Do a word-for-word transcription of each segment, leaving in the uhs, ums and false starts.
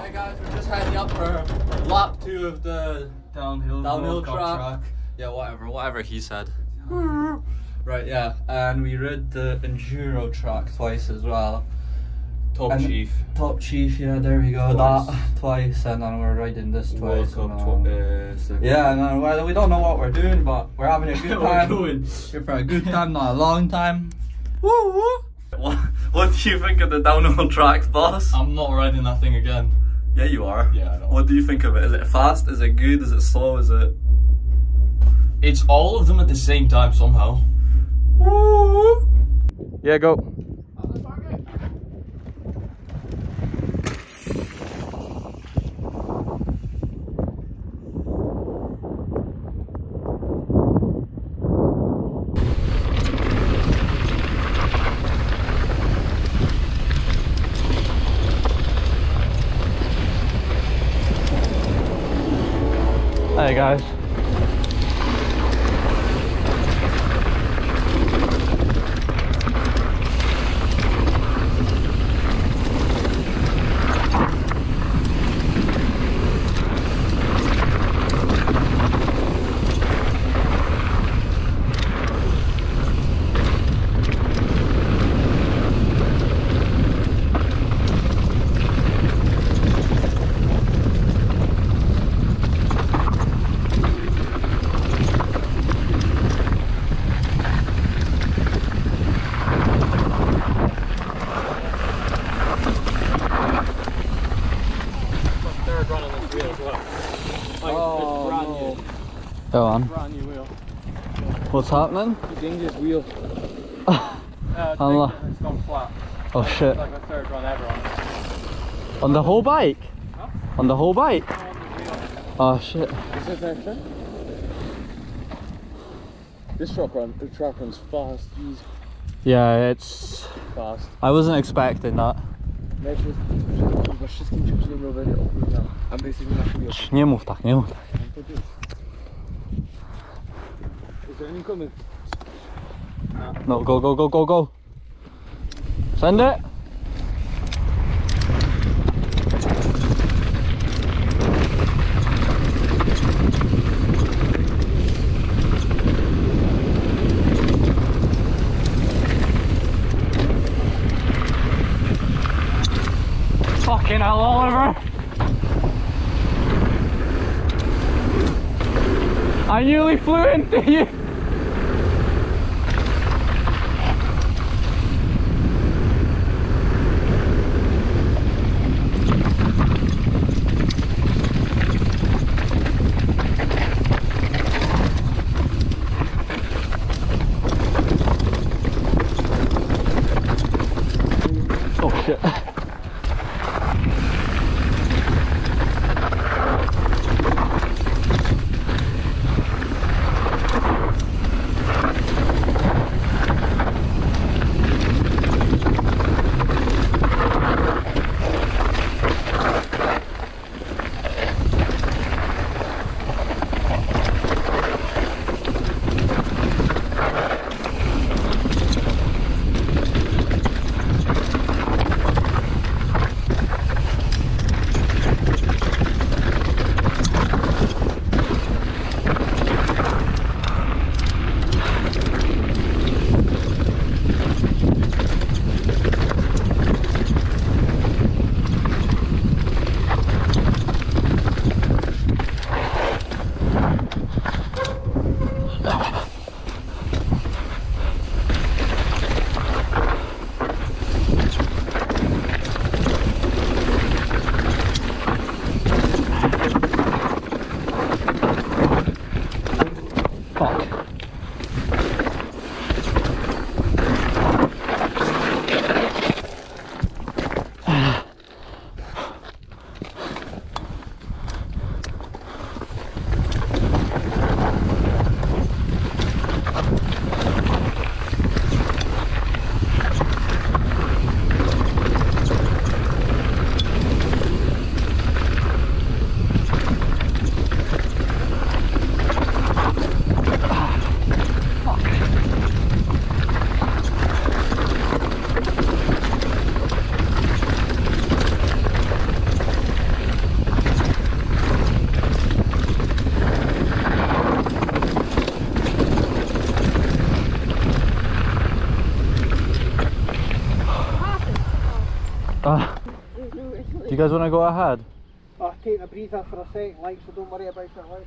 Right guys, we're just heading up for lap two of the downhill, downhill track. track. Yeah, whatever, whatever he said. Right, yeah, and we rode the enduro track twice as well. Top and Chief. Top Chief, yeah, there we go. Twice. That twice, and then we're riding this World twice. Cup and, um, tw uh, second. yeah, and then, well, we don't know what we're doing, but we're having a good We're time. going. Here for a good time, not a long time. Woo woo! What, what do you think of the downhill tracks, boss? I'm not riding that thing again. Yeah, you are. Yeah, I know. What do you think of it? Is it fast? Is it good? Is it slow? Is it... It's all of them at the same time somehow. Woo! Yeah, go. Hey guys. Go on. Brand new wheel. What's happening? The English wheel. uh, uh, it's gone flat. Oh it's shit. like my third run ever on it. On the whole bike? Huh? On the whole bike? No, on the wheel. Oh shit. Is this extra? This truck run, the truck runs fast. Jeez, Yeah, it's... fast. I wasn't expecting that. Lecz chyba wszystkim się przyjemnie będzie opróżniał. A my jesteśmy na chwilę. Nie mów tak, nie mów tak. Is there any coming? No, go, go, go, go, go. Send it. Fucking hell, Oliver. I nearly flew into you. Oh shit. Uh, do you guys want to go ahead? Oh, taking a breather for a second, like, so don't worry about it, like.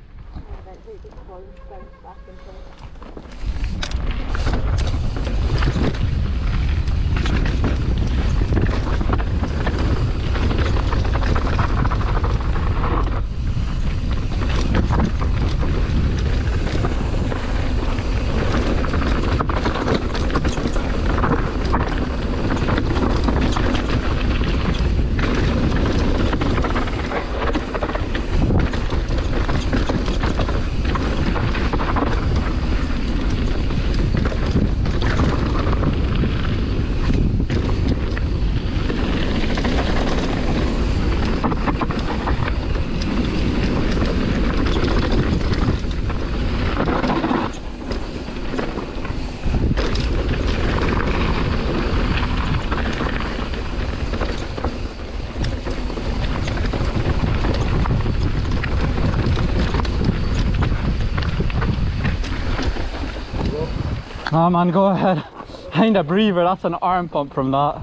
Nah man, go ahead. I need a breather, that's an arm pump from that.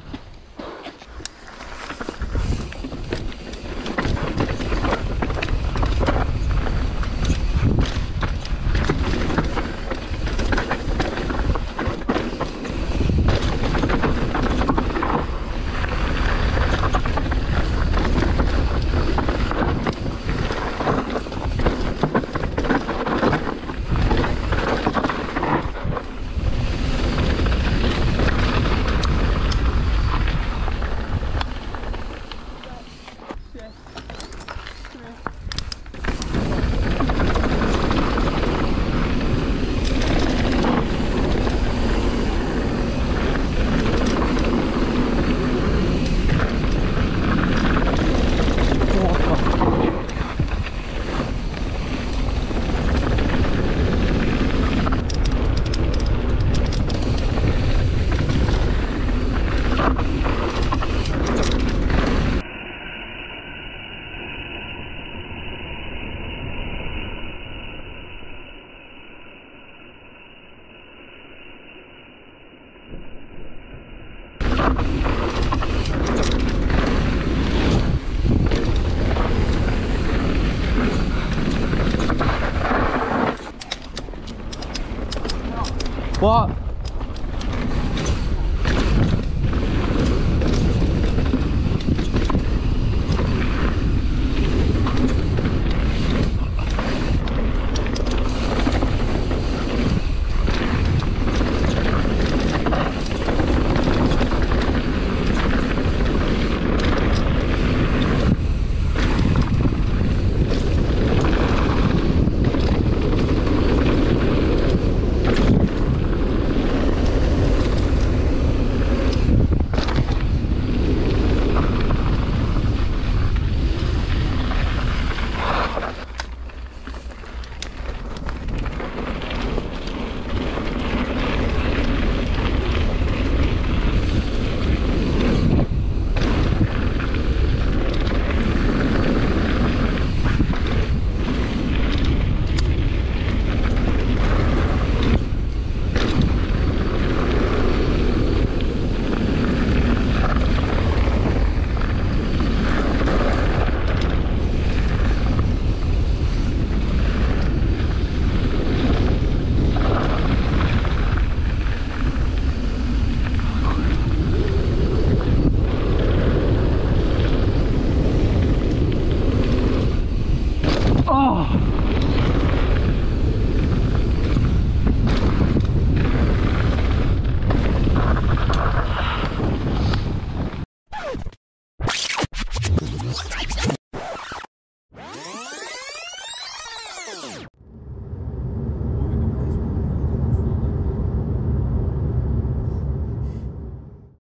What? Oh.